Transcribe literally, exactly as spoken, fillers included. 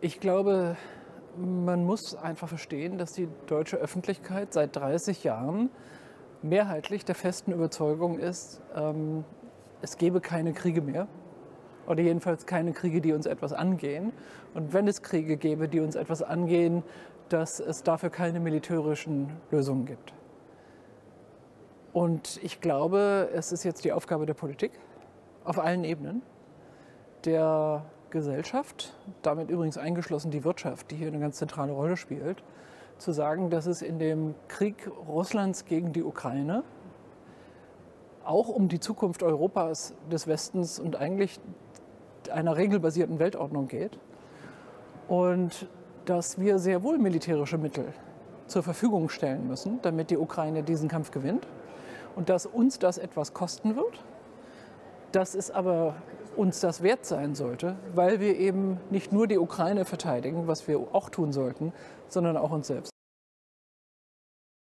Ich glaube, man muss einfach verstehen, dass die deutsche Öffentlichkeit seit dreißig Jahren mehrheitlich der festen Überzeugung ist, ähm, es gebe keine Kriege mehr. Oder jedenfalls keine Kriege, die uns etwas angehen. Und wenn es Kriege gäbe, die uns etwas angehen, dass es dafür keine militärischen Lösungen gibt. Und ich glaube, es ist jetzt die Aufgabe der Politik auf allen Ebenen, der Gesellschaft, damit übrigens eingeschlossen die Wirtschaft, die hier eine ganz zentrale Rolle spielt, zu sagen, dass es in dem Krieg Russlands gegen die Ukraine auch um die Zukunft Europas, des Westens und eigentlich einer regelbasierten Weltordnung geht und dass wir sehr wohl militärische Mittel zur Verfügung stellen müssen, damit die Ukraine diesen Kampf gewinnt und dass uns das etwas kosten wird, dass es aber uns das wert sein sollte, weil wir eben nicht nur die Ukraine verteidigen, was wir auch tun sollten, sondern auch uns selbst.